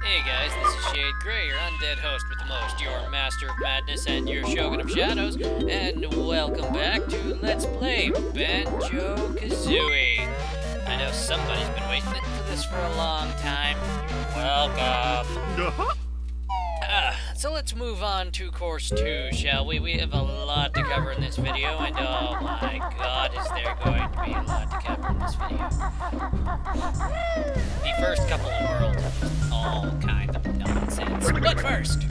Hey guys, this is Shade Grey, your undead host with the most, your master of madness and your shogun of shadows, and welcome back to Let's Play Banjo-Kazooie. I know somebody's been waiting for this for a long time. Welcome. So let's move on to Course 2, shall we? We have a lot to cover in this video, and oh my god, is there going to be a lot to cover in this video. The first couple of worlds, all kinds of nonsense. But first...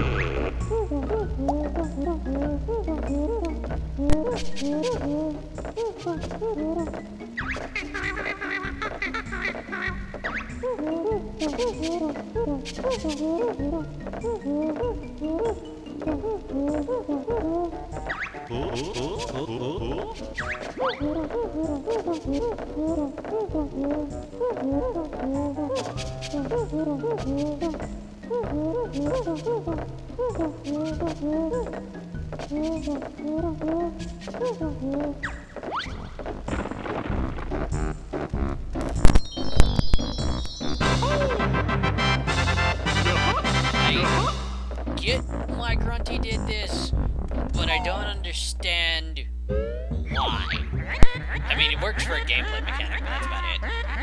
I get why Grunty did this, but I don't understand why. I mean, it works for a gameplay mechanic, but that's about it.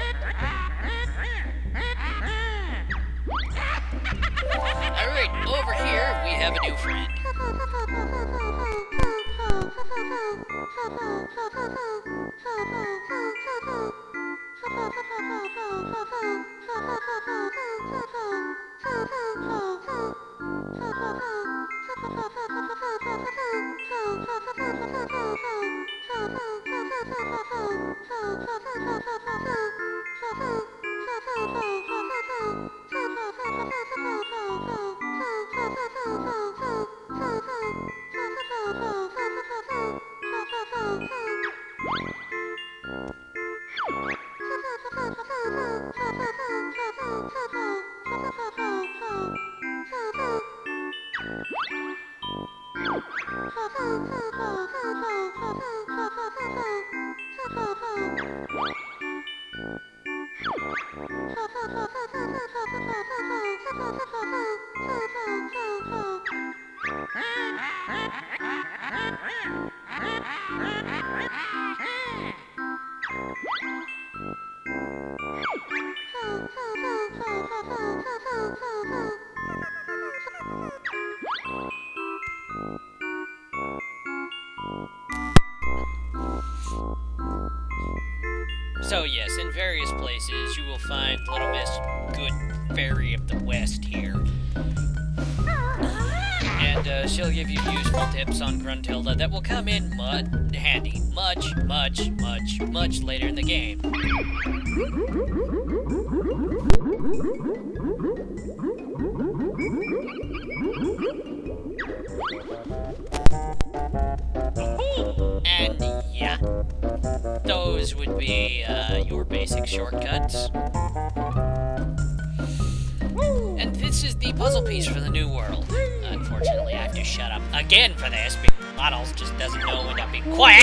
Alright, over here we have a new friend. So yes, in various places you will find Little Miss Good Fairy of the West here. And she'll give you useful tips on Gruntilda that will come in handy much later in the game. And yeah, those would be your basic shortcuts. And this is the puzzle piece for the new world. Unfortunately, I have to shut up again for this because Bottles just doesn't know when I'm being quiet.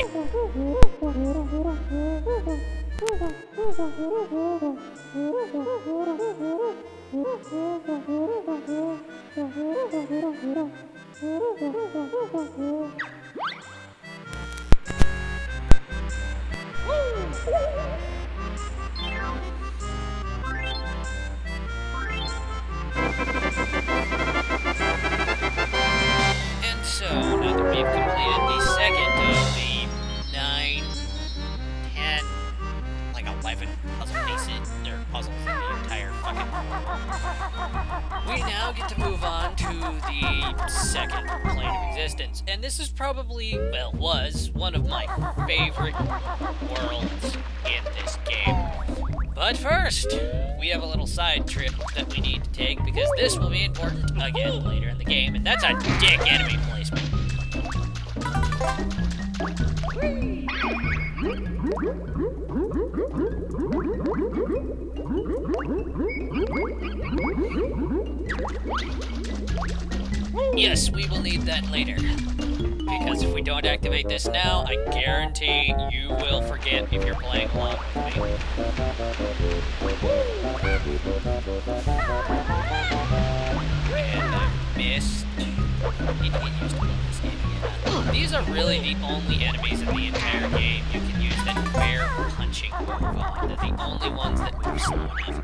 And so, now that we've completed the second of the 9, 10, like 11 puzzle pieces, or puzzles in the entire fucking world, we now get to move on to the second plane of existence. And this is probably, well, was one of my favorite worlds in this game. But first, we have a little side trip that we need to take because this will be important again later in the game, and that's a dick enemy placement. Yes, we will need that later. Because if we don't activate this now, I guarantee you will forget if you're playing along with me. are really the only enemies in the entire game you can use that bear punching move on. They're the only ones that move slow enough.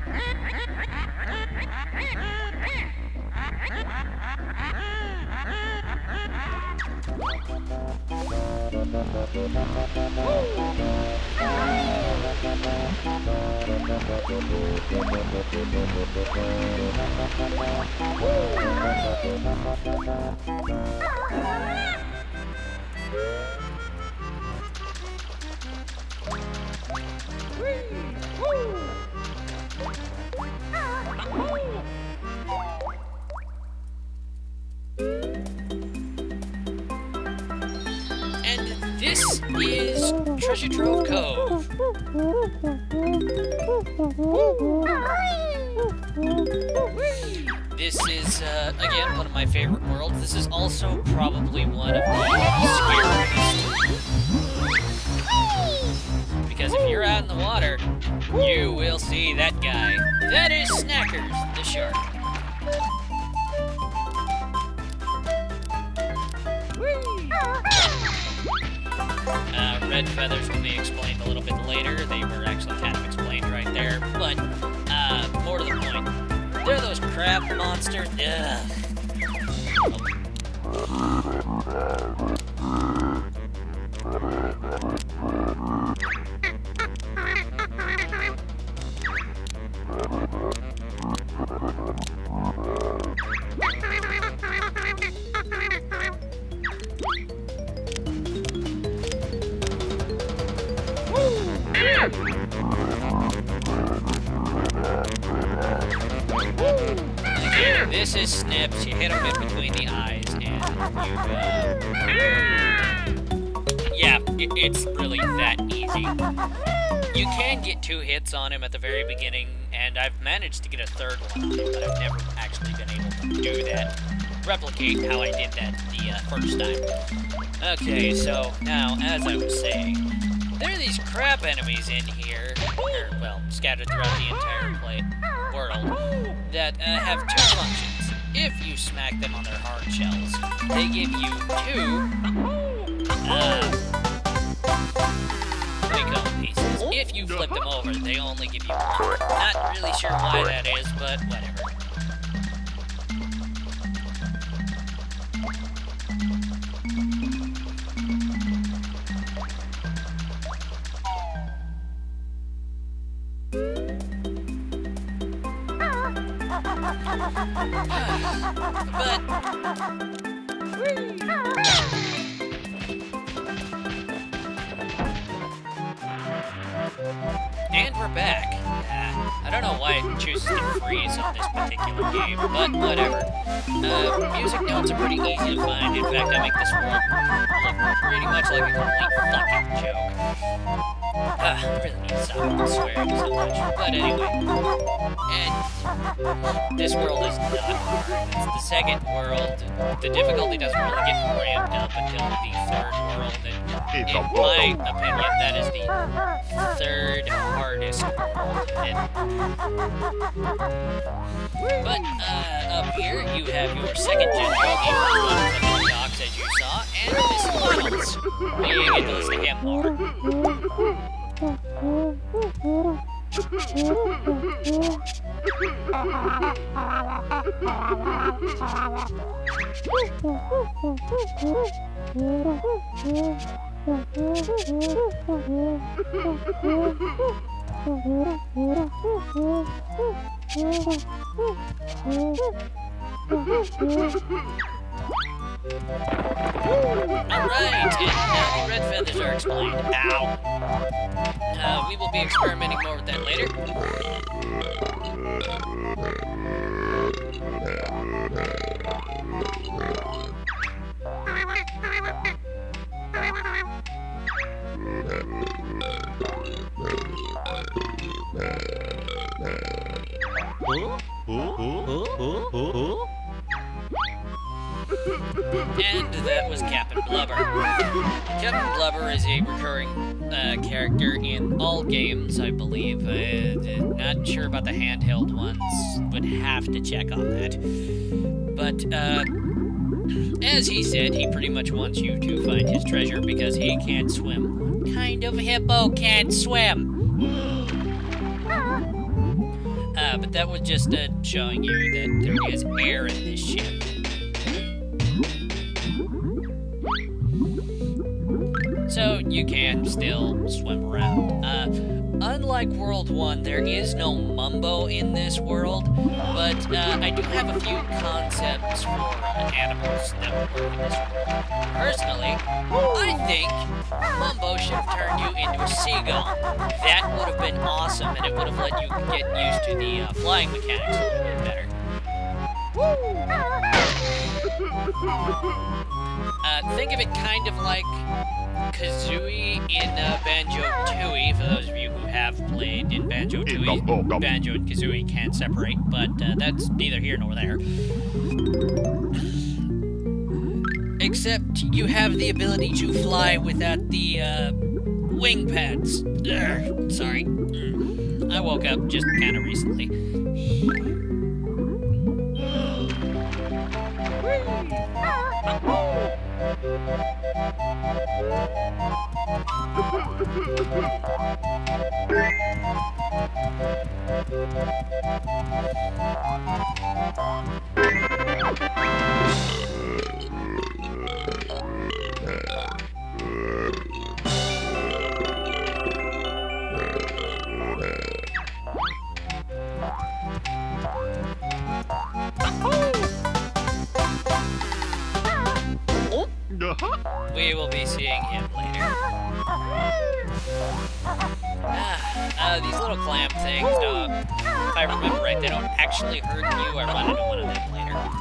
And this is Treasure Trove Cove. This is, again, one of my favorite worlds. This is also probably one of the scariest. Because if you're out in the water, you will see that guy. That is Snackers, the shark. Red feathers will be explained a little bit later. They were actually kind of explained right there. But, more to the point. They're those crab monsters. Ugh. Again, this is Snips. You hit him in between the eyes, and yeah, it's really that easy. You can get 2 hits on him at the very beginning, and I've managed to get a 3rd one on him, but I've never actually been able to do that. Replicate how I did that the first time. Okay, so now, as I was saying, there are these crab enemies in here, or, well, scattered throughout the entire world, that have 2 functions. If you smack them on their hard shells, they give you 2, honeycomb pieces. If you flip them over, they only give you 1. Not really sure why that is, but whatever. And we're back. I don't know why it chooses to freeze on this particular game, but whatever. Music notes are pretty easy to find. In fact, I make this world look pretty much like a complete fucking joke. I really need to stop swearing so much. But anyway. And this world is not hard. It's the 2nd world. The difficulty doesn't really get ramped up until the 3rd world. And in my opinion, that is the 3rd hardest world. But up here, you have your 2nd-gen Bogey docks, as you saw, and this is Reynolds. You get to listen to him more. Alright, and now the red feathers are explained. Ow! We will be experimenting more with that later. And that was Captain Blubber. Captain Blubber is a recurring character in all games, I believe. Not sure about the handheld ones. Would have to check on that. But, As he said, he pretty much wants you to find his treasure because he can't swim. What kind of hippo can't swim? But that was just showing you that there is air in this ship. So you can still swim around. Unlike World 1, there is no Mumbo in this world, but I do have a few concepts for animals that would work in this world. Personally, I think Mumbo should have turned you into a seagull. That would have been awesome, and it would have let you get used to the flying mechanics a little bit better. Think of it kind of like Kazooie in Banjo-Tooie. For those of you who have played in Banjo-Tooie, Banjo and Kazooie can't separate, but that's neither here nor there. Except you have the ability to fly without the wing pads. Sorry. I woke up just kind of recently. We will be seeing him later. These little clam things, if I remember right, they don't actually hurt you. I run into one of them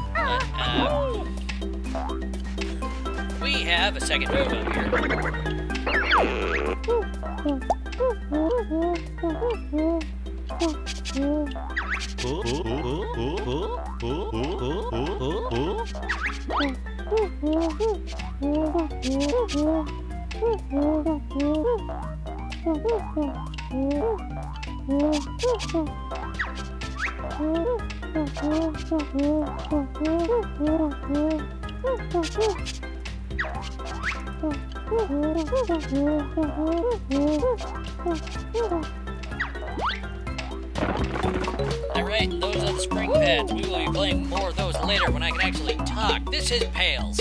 later. But, we have a second move up here. Alright, those are the spring pads. We will be playing more of those later when I can actually talk. This is Pails.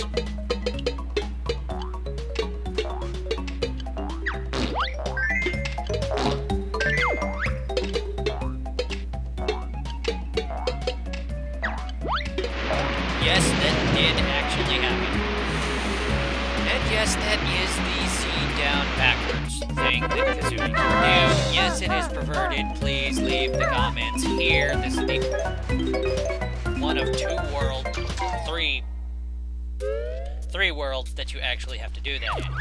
Yes, that did actually happen. And yes, that is the seed down backwards thing that Kazooie can do. Yes, it is perverted. Please leave the comments here. This is the one of three worlds that you actually have to do that in.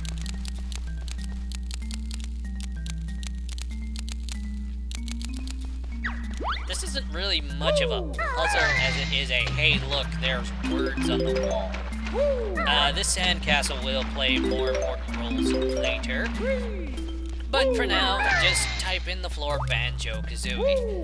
This isn't really much of a puzzle as it is a, hey, look, there's words on the wall. This sandcastle will play more important roles later. But for now, just type in the floor Banjo-Kazooie.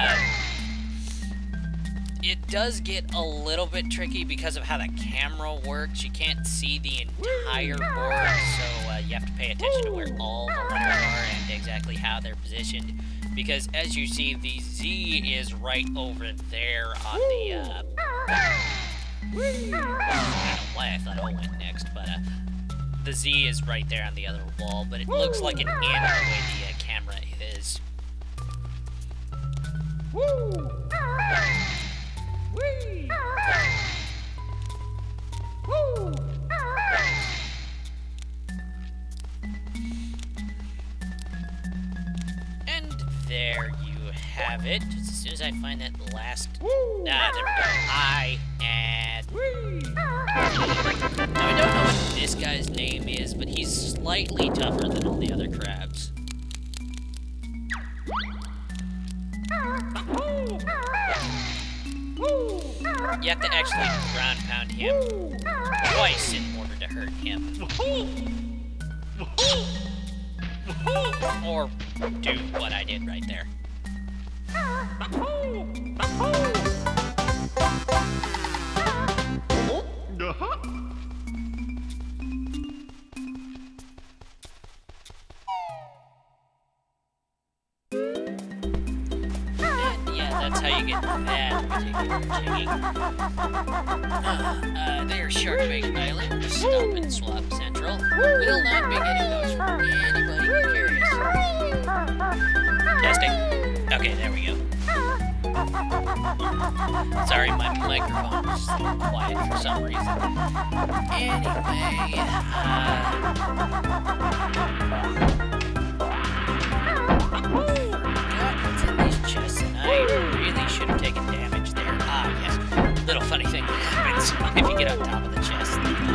It does get a little bit tricky because of how the camera works. You can't see the entire board, so you have to pay attention to where all the letters are and exactly how they're positioned. Because as you see, the Z is right over there on the, I don't know why I thought O went next, but, the Z is right there on the other wall, but it looks like an N the way the camera is. And there you have it. Just as soon as I find that last... there we go. I and... Now, I don't know what this guy's name is, but he's slightly tougher than all the other crabs. You have to actually ground pound him twice in order to hurt him. Or do what I did right there. you get that particular jigging. There's Sharkbait Island, Stop and Swap Central. Will not be getting those from anybody curious. Testing. Okay, there we go. Sorry, my microphone is quiet for some reason. Anyway, what's in these chests, and I really should have taken damage there. Ah, yes. Little funny thing that happens if you get on top of the chest.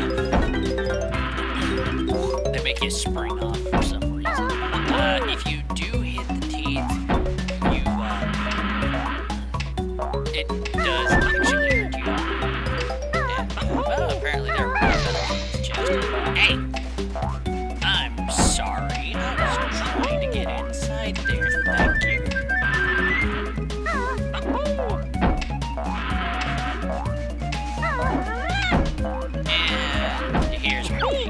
They make you spring off for some reason. If you do hit the teeth, it does actually hurt you. And, well, apparently there are petals in this chest. Hey! I'm sorry. I was trying to get inside there. Thank you. And here's where they...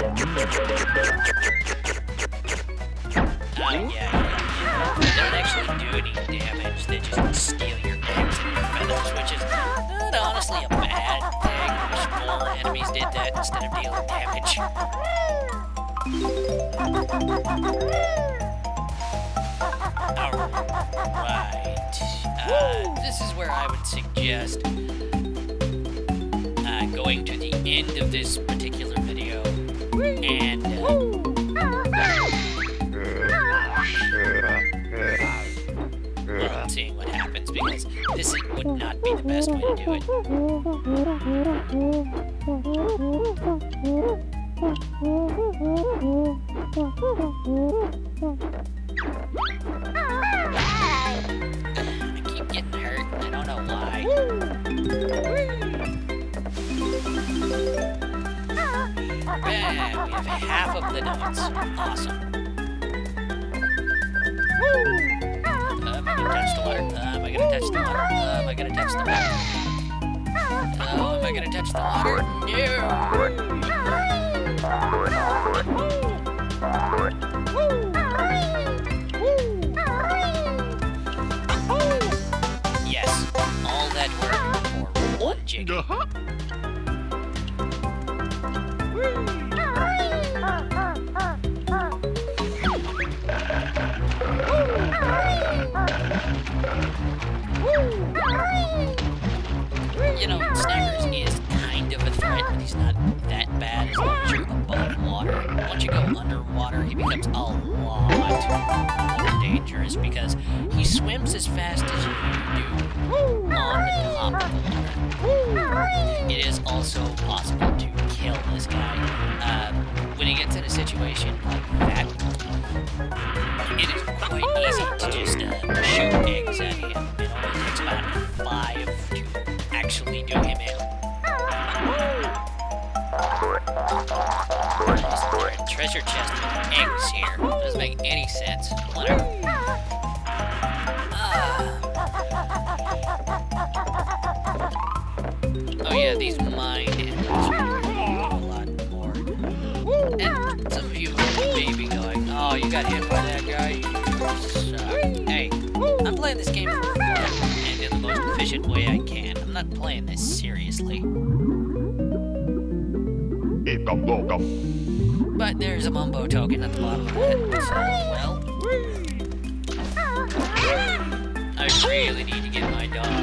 yeah. They don't actually do any damage. They just steal your eggs and your feathers, which is not honestly a bad thing. I wish more enemies did that instead of dealing damage. Alright. This is where I would suggest going to the end of this particular video and seeing what happens, because this would not be the best way to do it. I keep getting hurt. I don't know why. Bam! We have half of the notes. Awesome. Am I gonna touch the water? Am I gonna touch the water? Am I gonna touch the water? Oh, am I gonna touch the water? No! Yes, all that work for one jiggy. You know, Snaggers is kind of a threat, but he's not that bad as long as you're above water. Once you go underwater, he becomes a lot more dangerous because he swims as fast as you do on top of the water. It is also possible to kill this guy. When he gets in a situation like that, it is quite easy to just shoot eggs at him. It only takes about 5 to actually do him in. There's a treasure chest with eggs here. Doesn't make any sense. Whatever. Oh yeah, these mine enemies are a lot more. And some of you may be going, oh, you got hit by that guy? You suck. Hey, I'm playing this game for fun and in the most efficient way I can. I'm not playing this seriously. But there's a Mumbo token at the bottom of it, so, well... I really need to get my dog.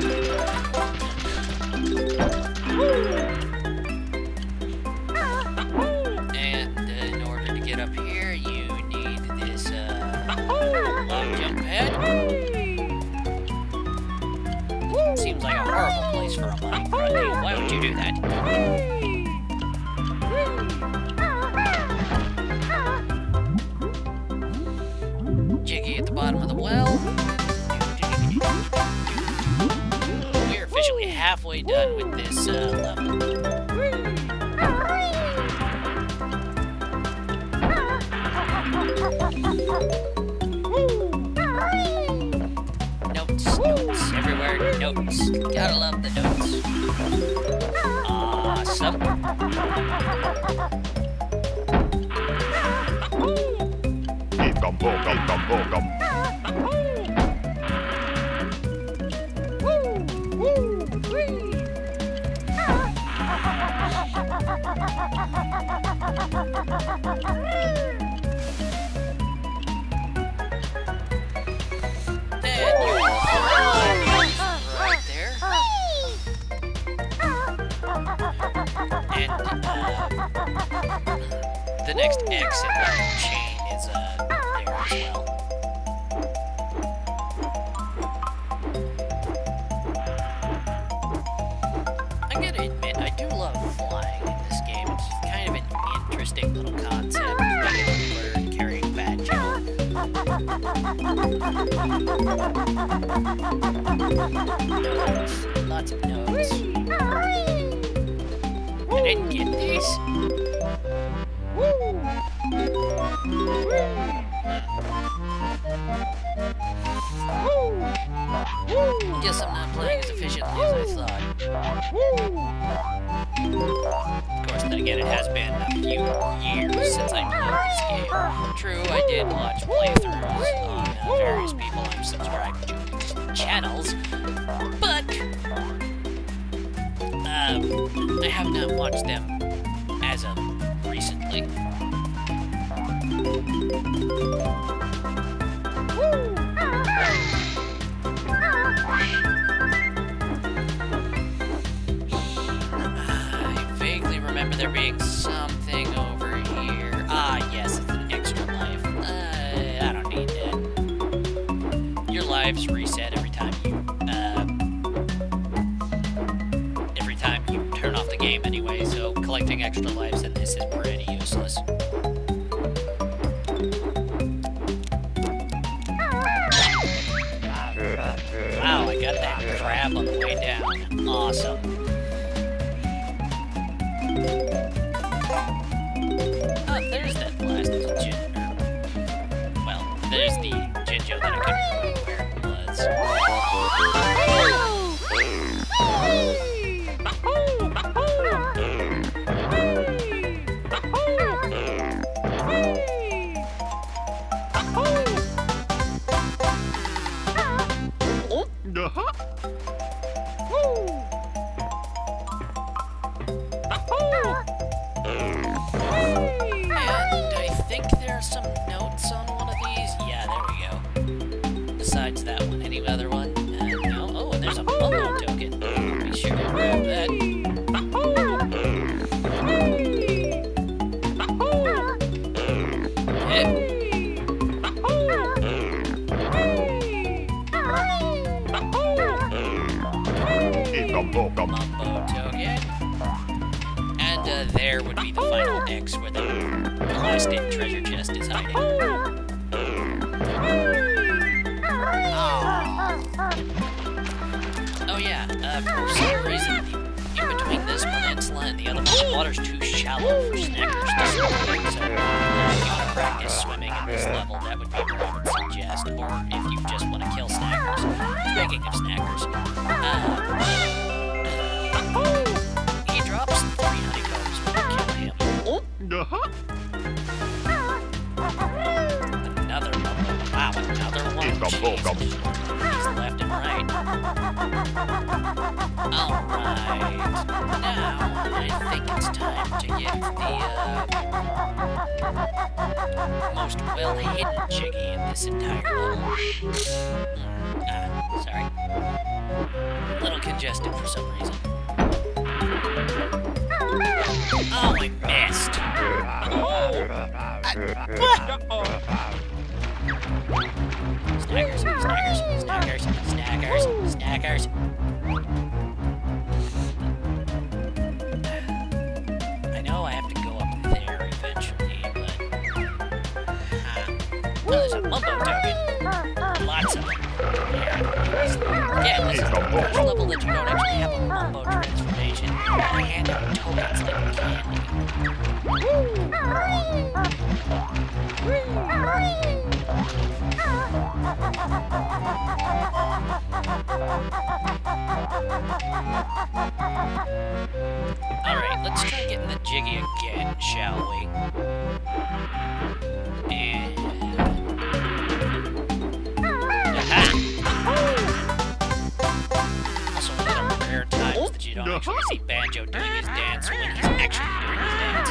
And in order to get up here, you need this, long jump pad. Seems like a horrible place for a mine run. Why would you do that? Jiggy at the bottom of the well. We're officially halfway done with this level. Notes, notes, everywhere, notes. Gotta love the notes. Awesome. Right there. And the next X in the chain is there as well. I gotta admit, I do love flying in this game. It's just kind of an interesting little concept. Being a bird carrying bad joke. Notes. Lots of notes. I didn't get these. Guess I'm not playing as efficiently as I thought. Of course, then again, it has been a few years since I played this game. True, I did watch playthroughs on various people I'm subscribed to channels, but I have not watched them as of recently. I vaguely remember there being something over here. Ah, yes, it's an extra life. I don't need that. Your lives reset every time you turn off the game anyway, so collecting extra lives in this is pretty useless. Wow, I got that crab on the way down. Awesome. Oh, there's that last Jinjo. Well, there's the Jinjo that I couldn't remember where it was. And I think there are some notes on one of these. Yeah, there we go. Besides that one, any other one? No. Oh, and there's a Mumbo token. Be sure to grab that. Mumbo token. And there would be the final X where the blasted treasure chest is hiding. Oh yeah, for some reason, in between this peninsula and the other one, the water's too shallow for snackers to swim in, so if you want to practice swimming in this level, that would be what I would suggest, or if you just want to kill snackers. Speaking of snackers, he drops 3 honeycombs when you kill him. Another Mumbo. Wow, another one. Jeez. He's left and right. Alright. Now, I think it's time to get the most well-hidden Jiggy in this entire level. Sorry. A little congested for some reason. Oh, I missed! Snackers. I know I have to go up there eventually, but... Oh, there's a Mumbo token. Lots of them. Yeah, this is the first level that you don't actually have a Mumbo transformation. I hand out tokens like candy. Alright, let's try getting the Jiggy again, shall we? And... Aha! Also, one of the rare times that you don't actually see Banjo doing his dance when he's actually doing his dance.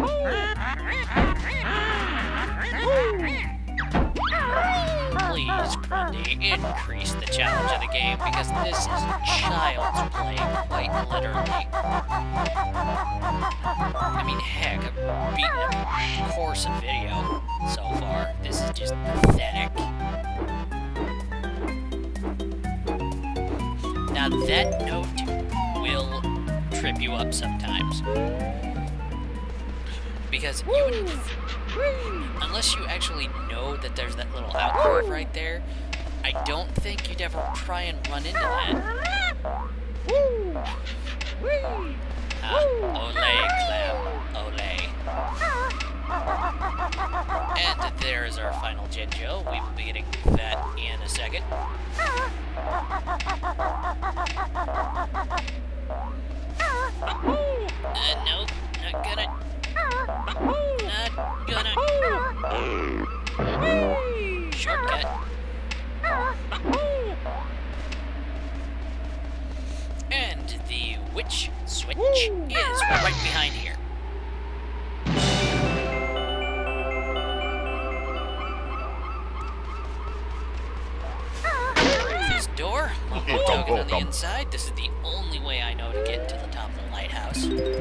Please, Grundy, increase the challenge of the game because this is child's play, quite literally. I mean, heck, I've beaten a course in video so far. This is just pathetic. Now that note will trip you up sometimes. Because you wouldn't, unless you actually know that there's that little outcurve right there, I don't think you'd ever try and run into that. Ole, Clem, ole. And there's our final Jinjo. We will be getting that in a second. Nope, not gonna. Not gonna. Shortcut. And the witch switch is right behind here. This door, little token on the inside. This is the only way I know to get to the top of the lighthouse.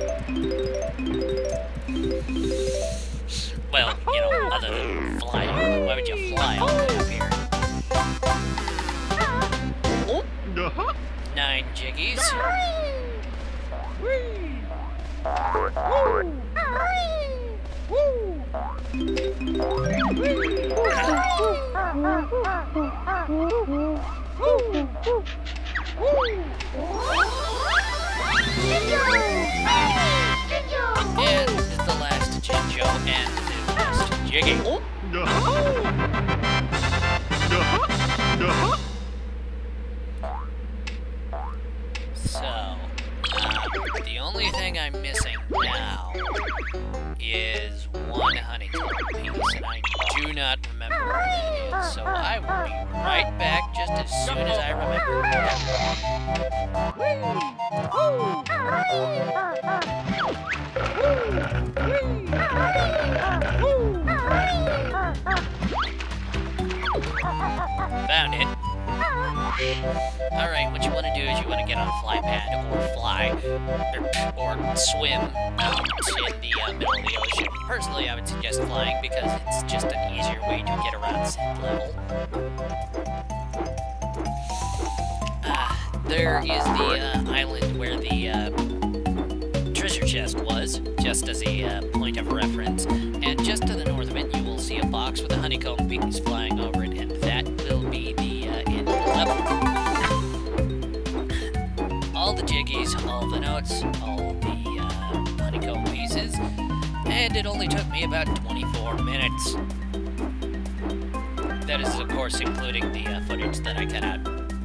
Well, you know, other than flying. Why would you fly all the way up here? 9 jiggies. And the last Jinjo and the last Jiggy. So, the only thing I'm missing now is one honeycomb piece, and I do not remember where that is, so I will be right back just as soon as I remember. Found it. Alright, what you want to do is you want to get on a fly pad, or fly, or swim out in the middle of the ocean. Personally, I would suggest flying because it's just an easier way to get around said level. There is the island where the treasure chest was, just as a point of reference. And just to the north of it, you will see a box with a honeycomb piece flying over it, and that will be the end of the level. All the jiggies, all the notes, all the honeycomb pieces, and it only took me about 24 minutes. That is, of course, including the footage that I cut out.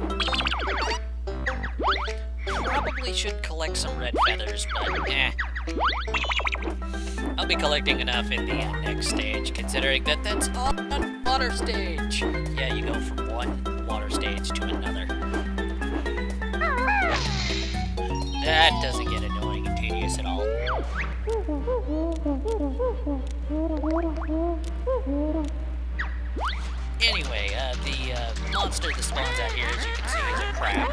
Probably should collect some red feathers, but I'll be collecting enough in the next stage, considering that that's all one water stage. Yeah, you go from one water stage to another. That doesn't get annoying and tedious at all. Anyway, the monster that spawns out here, as you can see, is a crab.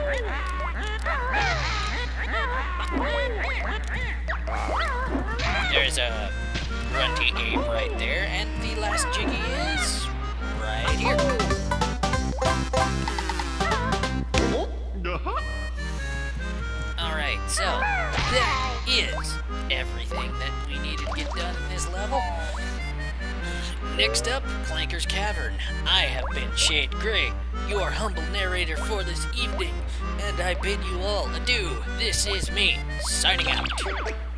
There's a grunty ape right there, and the last jiggy is right here. Alright, so that is everything that we needed to get done in this level. Next up, Clanker's Cavern. I have been Shade Gray, your humble narrator for this evening, and I bid you all adieu. This is me, signing out.